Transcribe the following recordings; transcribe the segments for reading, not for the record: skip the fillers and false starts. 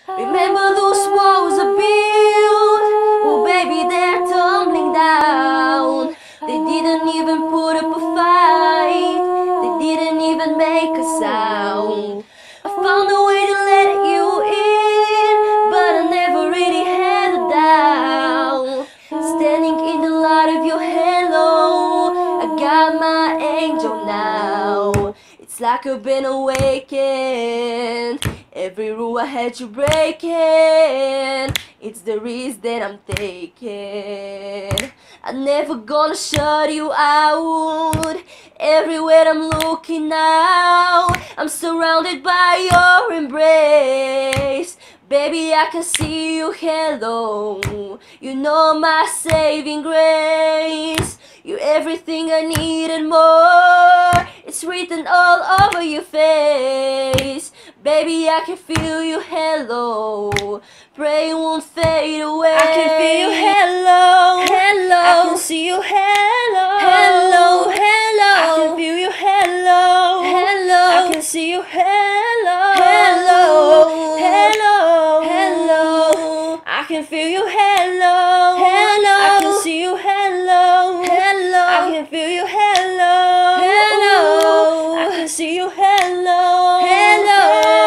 Remember those walls are built? Oh baby, they're tumbling down. They didn't even put up a fight. They didn't even make a sound. I found a way to let you in, but I never really had a doubt. Standing in the light of your halo, I got my angel now. It's like I've been awakened. Every rule I had you breaking. It's the risk that I'm taking. I'm never gonna shut you out. Everywhere I'm looking now, I'm surrounded by your embrace. Baby, I can see you, hello. You know my saving grace. You're everything I need and more. It's written all over your face. Baby, I can feel you, hello. Pray it won't fade away. I can feel you, hello. Hello. I can see you, hello. Hello, hello. I can feel you, hello. Hello. I can see you, hello. Hello. Hello. Hello. I can feel you, hello. Hello. I can see you, hello. Hello. I can feel you, hello. Hello. I can see you, hello. Hello.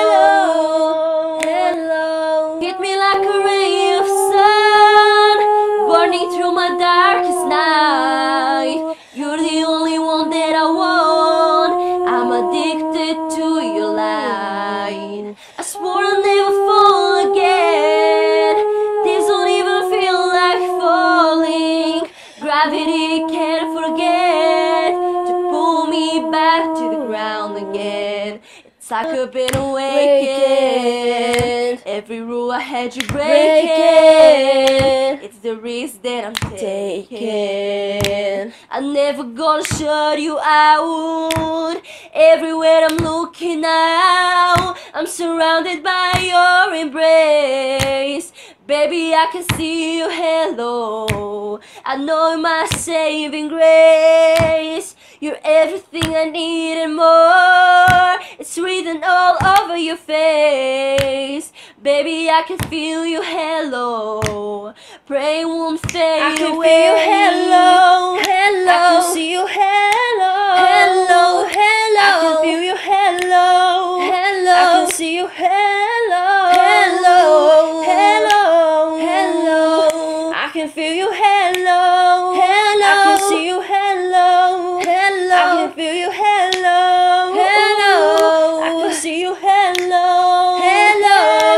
Hello. Hit me like a ray of sun, burning through my darkest night. You're the only one that I want. I'm addicted to your light. I swore I'll never fall again. This don't even feel like falling. Gravity can't forget to pull me back to the ground again. It's like I've been awakened. Every rule I had you breaking. It's the risk that I'm taking. I'm never gonna shut you out. Everywhere I'm looking now, I'm surrounded by your embrace. Baby, I can see you, hello. I know my saving grace. You're everything I need and more. It's written all over your face. Baby, I can feel you, hello. Pray it won't fade I can away. feel you, hello. Hello. I can see you, hello. Hello, hello. I can feel you, hello. Hello. I can see you, hello. Hello. Hello. Hello. I can feel you, hello. Hello. I can see you, hello. Hello. I can feel you, hello. Hello. I can see you, hello. Hello.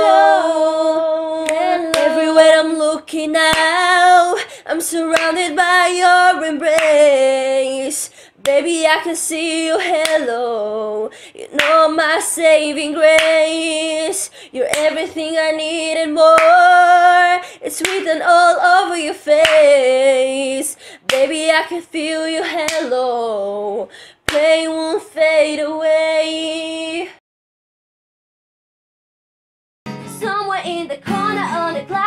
Hello. Everywhere I'm looking now, I'm surrounded by your embrace. Baby, I can see you, hello. You know my saving grace. You're everything I need and more. It's written all over your face. Baby, I can feel you, hello. Pain won't fade away. Somewhere in the corner on the cloud.